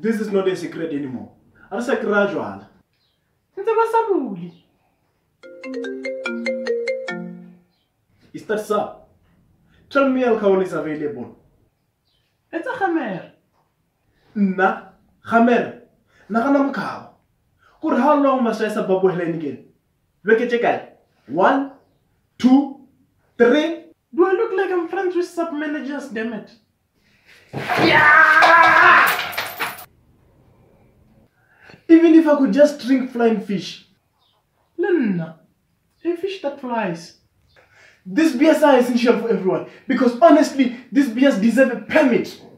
This is not a secret anymore. It's a gradual. Is that so? Tell me alcohol is available. It's a hammer. Na, hammer. Nakanam cow. Good, how long must I say Babu Helen again? Look at your guy. 1, 2, 3. Do I look like I'm friends with sub managers, damn it? Yeah! Even if I could just drink flying fish. Lena, a fish that flies. These beers are essential for everyone because honestly, these beers deserve a permit.